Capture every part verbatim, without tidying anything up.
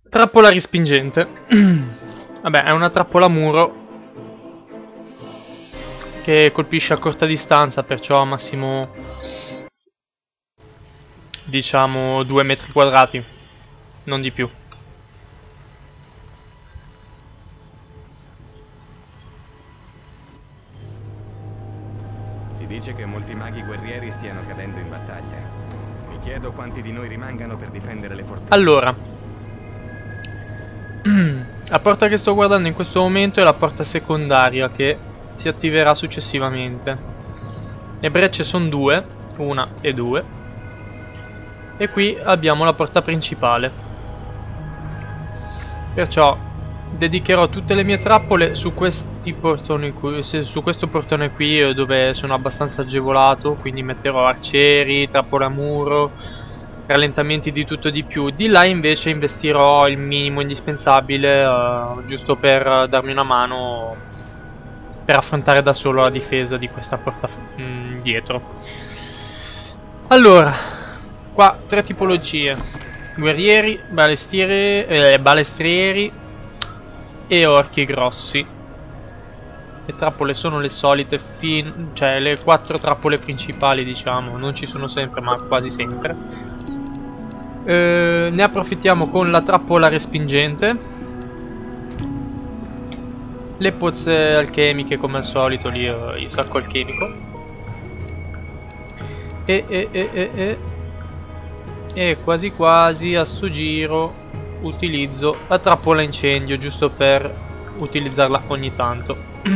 Trappola respingente. Vabbè, è una trappola a muro che colpisce a corta distanza, perciò massimo, diciamo, due metri quadrati, non di più. Si dice che molti maghi guerrieri stiano cadendo in battaglia. Mi chiedo quanti di noi rimangano per difendere le fortezze. Allora, la porta che sto guardando in questo momento è la porta secondaria che si attiverà successivamente. Le brecce sono due, una e due, e qui abbiamo la porta principale. Perciò dedicherò tutte le mie trappole su questi portoni qui, su questo portone qui, dove sono abbastanza agevolato, quindi metterò arcieri, trappole a muro, rallentamenti di tutto e di più. Di là invece investirò il minimo indispensabile, uh, giusto per darmi una mano per affrontare da solo la difesa di questa porta mh, dietro. Allora, qua tre tipologie: guerrieri, balestieri, eh, balestrieri e orchi grossi. Le trappole sono le solite, fin cioè le quattro trappole principali, diciamo, non ci sono sempre ma quasi sempre. Eh, ne approfittiamo con la trappola respingente, le pozze alchemiche come al solito, lì uh, il sacco alchemico, e, e, e, e, e, e quasi quasi a sto giro utilizzo la trappola incendio, giusto per utilizzarla ogni tanto,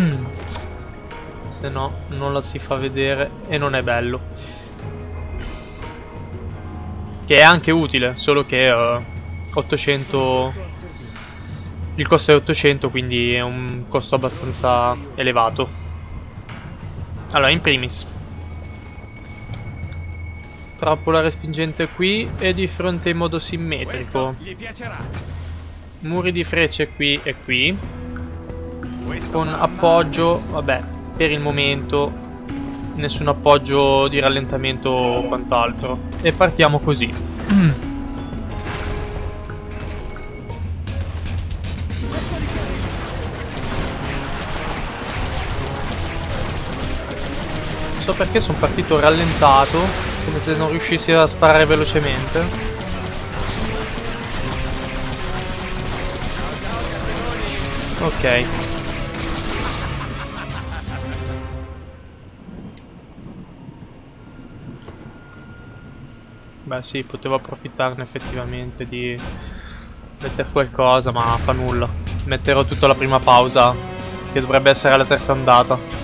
se no non la si fa vedere e non è bello. Che è anche utile, solo che uh, ottocento, il costo è ottocento, quindi è un costo abbastanza elevato. Allora, in primis trappola respingente qui e di fronte in modo simmetrico, muri di frecce qui e qui, con appoggio, vabbè, per il momento nessun appoggio di rallentamento o quant'altro, e partiamo così. Non so perché sono partito rallentato, come se non riuscissi a sparare velocemente. Ok. Beh sì, potevo approfittarne effettivamente di mettere qualcosa, ma fa nulla. Metterò tutta la prima pausa, che dovrebbe essere la terza andata.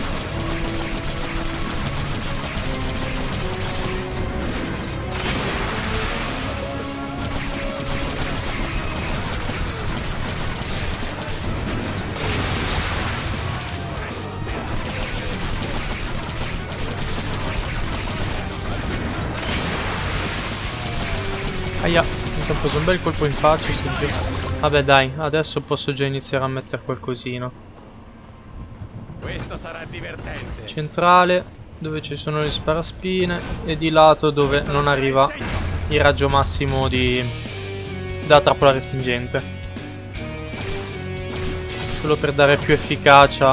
Aia, mi ho preso un bel colpo in faccia. Vabbè dai, adesso posso già iniziare a mettere qualcosina. Questo sarà divertente. Centrale, dove ci sono le sparaspine, e di lato dove non arriva il raggio massimo di della trappola respingente. Solo per dare più efficacia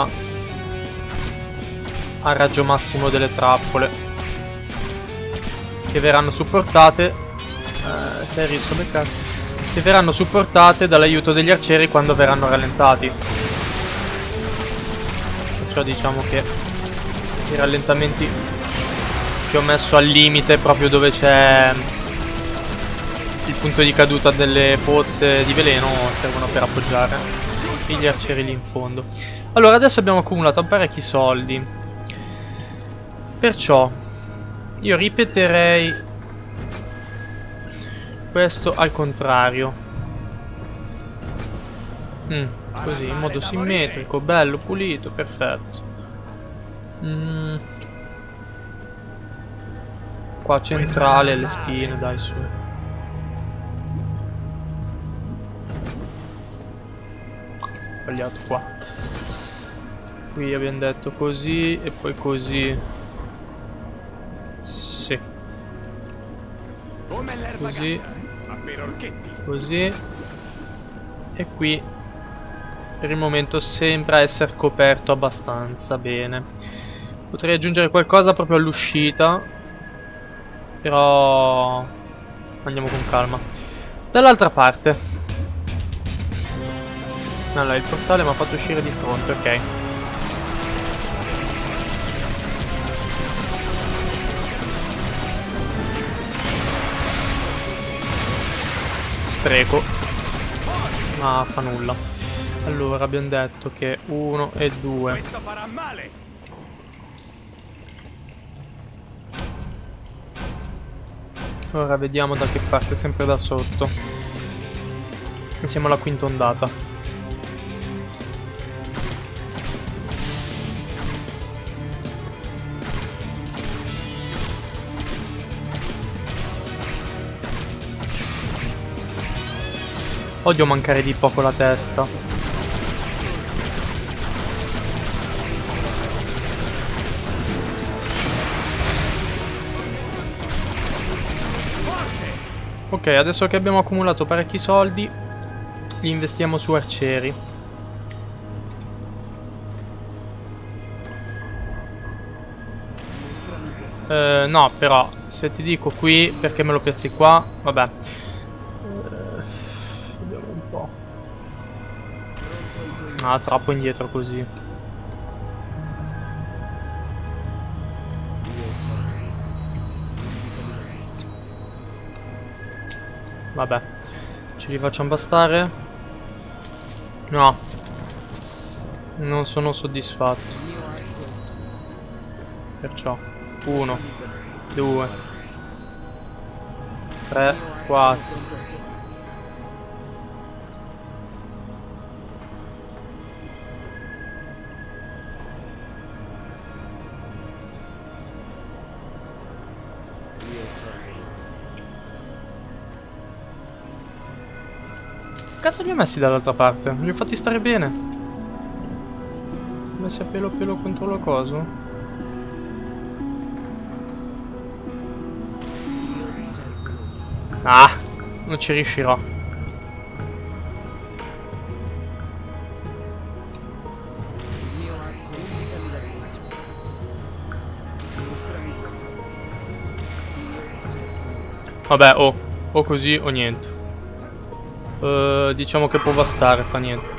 al raggio massimo delle trappole, che verranno supportate. Uh, se riesco a beccare, che verranno supportate dall'aiuto degli arcieri quando verranno rallentati. Perciò diciamo che i rallentamenti che ho messo al limite, proprio dove c'è il punto di caduta delle pozze di veleno, servono per appoggiare gli arcieri lì in fondo. Allora, adesso abbiamo accumulato parecchi soldi, perciò io ripeterei questo al contrario. Mm, così, in modo simmetrico, bello, pulito, perfetto. Mm. Qua centrale, le spine, dai su. Sbagliato qua. Qui abbiamo detto così e poi così. Sì. Così. Così. E qui per il momento sembra essere coperto abbastanza bene. Potrei aggiungere qualcosa proprio all'uscita, però andiamo con calma. Dall'altra parte, allora il portale mi ha fatto uscire di fronte, ok. Spreco, ma fa nulla. Allora abbiamo detto che uno e due. Questo farà male. Ora vediamo da che parte, sempre da sotto. E siamo alla quinta ondata. Odio mancare di poco la testa. Ok, adesso che abbiamo accumulato parecchi soldi, li investiamo su arcieri. Eh, no, però, se ti dico qui, perché me lo piazzi qua? Vabbè. Eh, vediamo un po'. Ah, troppo indietro così. Vabbè, ce li facciamo bastare? No, non sono soddisfatto. Perciò uno, due, tre, quattro. Cazzo li ho messi dall'altra parte? Li ho fatti stare bene. Li ho messi a pelo a pelo contro la cosa. Ah, non ci riuscirò. Vabbè, o, o così o niente. Uh, diciamo che può bastare, fa niente.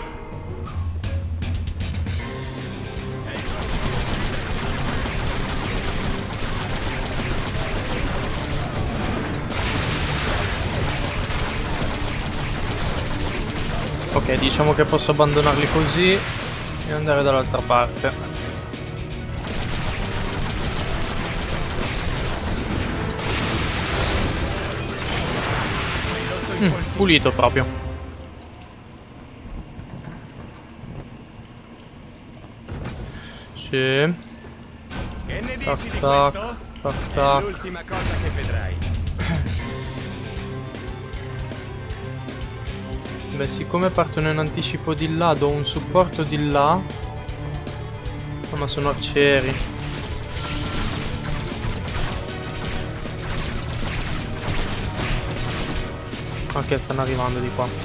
Ok, diciamo che posso abbandonarli così e andare dall'altra parte. Mm, pulito proprio. Sì. Che ne Zac dici di zac, questo? zac È zac. l'ultima cosa che vedrai. Beh, siccome partono in anticipo di là, do un supporto di là. Oh, ma sono arcieri. Ok, stanno arrivando di qua.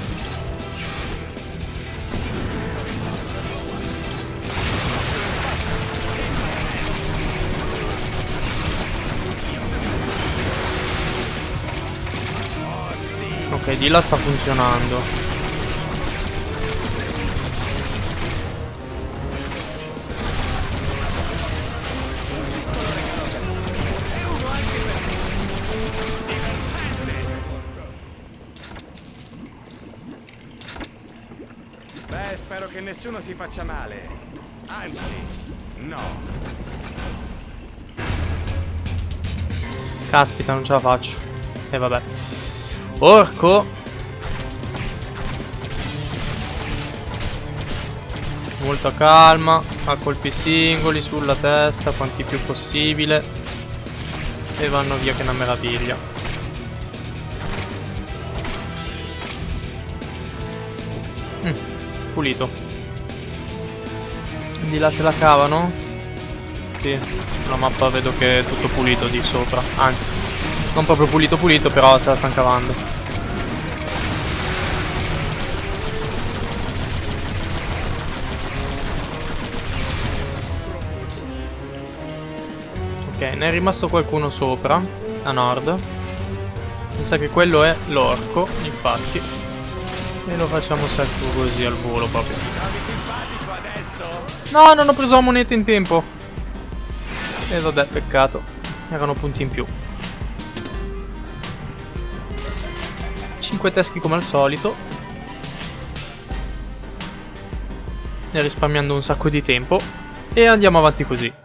Ok, di là sta funzionando. Beh, spero che nessuno si faccia male. Anzi, no. Caspita, non ce la faccio. E eh, vabbè. Porco. Molta calma, a colpi singoli sulla testa, quanti più possibile. E vanno via che è una meraviglia. Mm, pulito. Di là se la cavano? Sì, la mappa vedo che è tutto pulito di sopra. Anzi, non proprio pulito pulito, però se la stanno cavando. ne è rimasto qualcuno sopra, a nord. Mi sa che quello è l'orco, infatti. E lo facciamo salto così al volo proprio. No, non ho preso la moneta in tempo. E vabbè, peccato. Erano punti in più. cinque teschi come al solito. E risparmiando un sacco di tempo. E andiamo avanti così.